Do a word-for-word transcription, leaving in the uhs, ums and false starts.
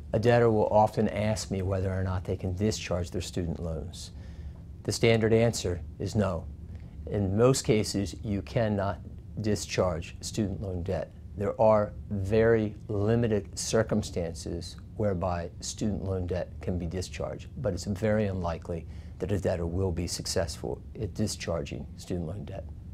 A debtor will often ask me whether or not they can discharge their student loans. The standard answer is no. In most cases, you cannot discharge student loan debt. There are very limited circumstances whereby student loan debt can be discharged, but it's very unlikely that a debtor will be successful at discharging student loan debt.